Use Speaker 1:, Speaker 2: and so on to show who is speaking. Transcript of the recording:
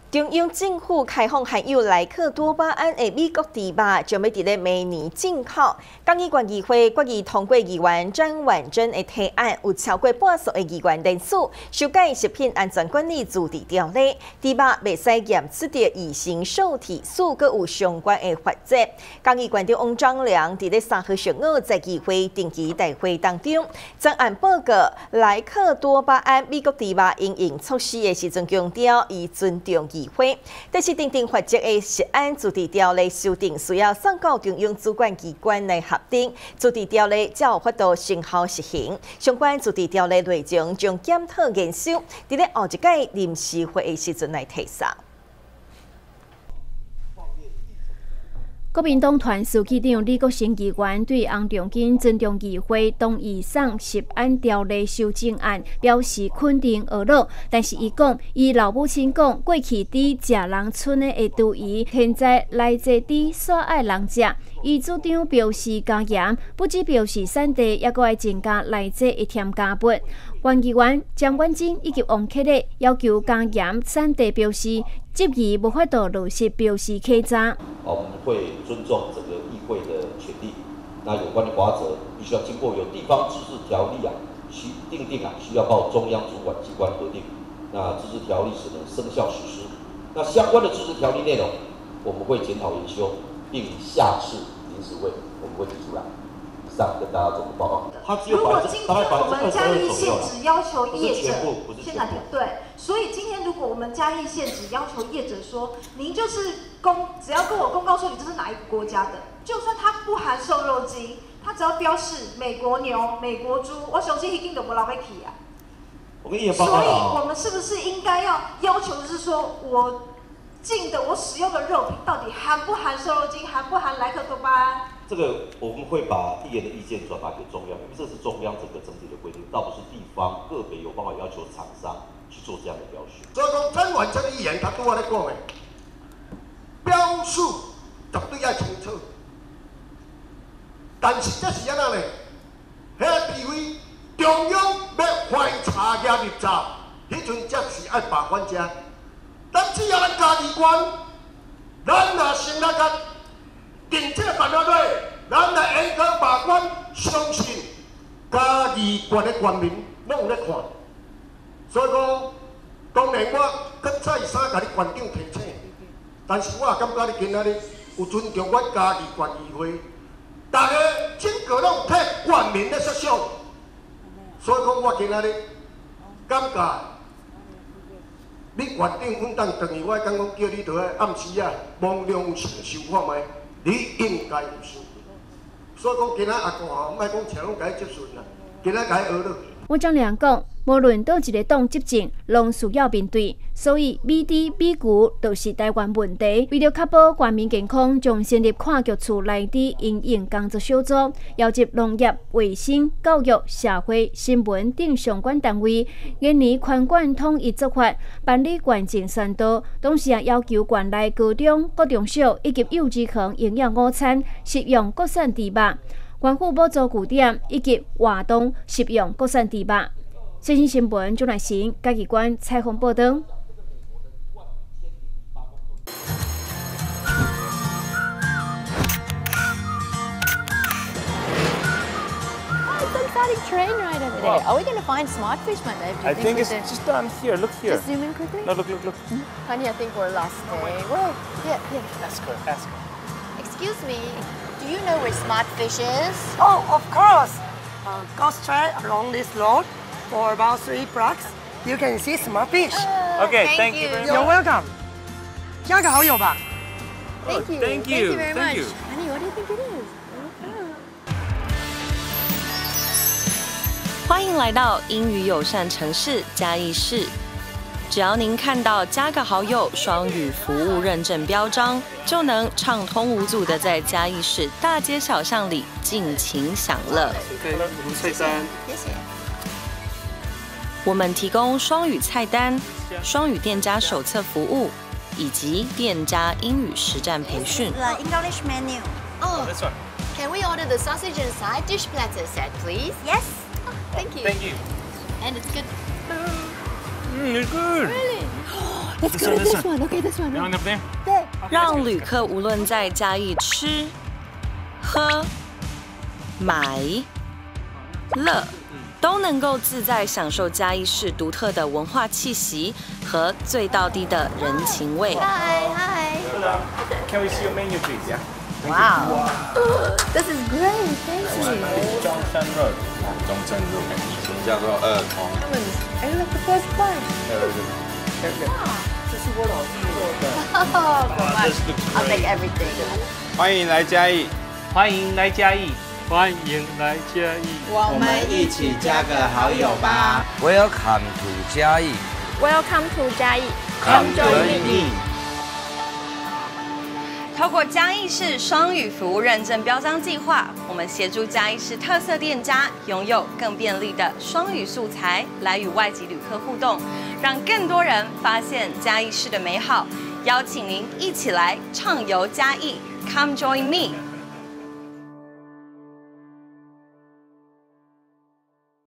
Speaker 1: 中央政府开放含有莱克多巴胺的美国猪肉，将要伫咧明年进口。港议员议会决议通过议员张婉珍的提案，有超过半数的议员联署修改食品安全管理自治条例，猪肉袂使验出着异性受体素，佮有相关的法则。港议员长王章良伫咧3号上午在议会定期大会当中，专案报告莱克多巴胺美国猪肉应用措施的时阵，强调伊尊重议会，但是订定法则的食安自治条例修订需要送到中央主管机关来核定，自治条例才有法度生效实行。相关自治条例内容将检讨研修，伫咧后一届临时会议时阵来提上。
Speaker 2: 国民党团书记长李国成议员对洪仲基尊重议会动议送食安条例修正案表示肯定愕乐，但是伊讲，伊老母亲讲，过去伫食人村的猪鱼，现在来坐伫煞爱人食。伊主张表示加盐，不只表示产地，也阁爱增加来坐的添加物。原议员张婉珍以及王克礼要求加盐产地标示，质疑无法度落实标示稽查。
Speaker 3: 我们会尊重整个议会的权利。那有关的法则必须要经过由地方自治条例定定需要报中央主管机关核定。那自治条例只能生效实施。那相关的自治条例内容，我们会检讨研修，并下次临时会我们会提出来。以上跟大家做个报告。
Speaker 4: 如果今天我们嘉义县只要求业者，现在对，所以今天如果我们嘉义县只要求业者说，您就是只要跟我公告说你这是哪一个国家的，就算它不含瘦肉精，它只要标示美国牛、美国猪，我相信一定都不浪费起啊。
Speaker 3: 我跟你报告
Speaker 4: 所以我们是不是应该要求的是说，我进的我使用的肉品到底含不含瘦肉精，含不含莱克多巴胺？
Speaker 3: 这个我们会把议员的意见转达给中央，因为这是中央这个整体的规定，倒不是地方个别有办法要求厂商去做这样的标示。
Speaker 5: 所以讲，张婉珍议员他对我咧讲的，标示绝对要清楚。但是这是安怎呢？遐地位中央要怀查业入闸，迄阵才是爱把关者。咱只要咱家己管，咱若成立个定这办法队，咱来严格把关，相信家己管的官民拢有咧看。所以讲，当然我搁再三甲你馆长提醒，但是我也感觉你今仔日有尊重阮家己管议会，大家整个拢替官民咧设想。所以讲，我今仔日感觉。你园长阮当等于我刚刚叫你倒来暗时啊，望良承受看卖，你应该有想。所以讲，今仔阿公吼，莫讲请拢甲伊接顺啦，今仔甲伊学落。
Speaker 2: 王章良讲，无论倒一个党执政，拢需要面对，所以美猪美牛就是台湾问题。为了确保全民健康，将成立看局处内底应用工作小组，邀集农业、卫生、教育、社会、新闻等相关单位，研拟宽管统一做法，办理县政宣导。同时也要求县内高中、国中小以及幼稚园营养午餐食用国产猪肉。县府补助据点以及活动食用国产猪肉。最新新闻钟乃成嘉义县采访报道。
Speaker 6: Exciting train ride over there. Are we going to find smartfish, my babe?
Speaker 7: I think it's just down here. Look here.
Speaker 6: Just zoom in quickly.
Speaker 7: No, look.
Speaker 6: Honey, I think we're lost. Well, yeah.
Speaker 7: Ask her.
Speaker 6: Excuse me. Do you know where Smartfish is?
Speaker 8: Oh, of course. Go straight along this road for about 3 blocks. You can see Smartfish.
Speaker 7: Okay, thank you very much.
Speaker 8: You're welcome. 加个好友吧。
Speaker 6: Thank you.
Speaker 7: Thank you
Speaker 6: very
Speaker 7: thank
Speaker 6: much.
Speaker 7: you.
Speaker 6: Honey, what do you think it is?
Speaker 9: 欢迎来到英语友善城市嘉义市。只要您看到加个好友双语服务认证标章，就能畅通无阻的在嘉义市大街小巷里尽情享乐。
Speaker 7: 菜单，
Speaker 6: 谢谢。
Speaker 9: 我们提供双语菜单、双语店家手册服务以及店家英语实战培训。
Speaker 10: The English menu.
Speaker 6: Oh,
Speaker 7: this one.
Speaker 6: can we order the sausage and side dish platter set, please?
Speaker 10: Yes.
Speaker 6: Oh, thank you.
Speaker 7: Thank you.
Speaker 6: And it's good.
Speaker 7: It's good.
Speaker 6: Really?
Speaker 8: Let's go to this one. Okay, this one.
Speaker 7: Down up there.
Speaker 8: 对，
Speaker 9: 让旅客无论在嘉义吃、喝、买、乐，都能够自在享受嘉义市独特的文化气息和最道地的人情味。
Speaker 6: Hi.
Speaker 7: Can we see your menu, please? Yeah.
Speaker 6: Wow. This is great. Thank you.
Speaker 7: Zhongshan Road. Zhongshan Road. 什么叫做儿童？
Speaker 6: I love the first one.
Speaker 7: 这是我老师做的。
Speaker 6: Oh, so much. I'll take everything.
Speaker 7: 欢迎来嘉义，欢迎来嘉义，欢迎来嘉义。
Speaker 6: 我们
Speaker 10: 一起加个好友吧。
Speaker 11: Welcome to 嘉义。
Speaker 6: Welcome to 嘉义。
Speaker 11: Come join me。
Speaker 9: 透过嘉义市双语服务认证标章计划，我们协助嘉义市特色店家拥有更便利的双语素材，来与外籍旅客互动，让更多人发现嘉义市的美好。邀请您一起来畅游嘉义 ，Come join me。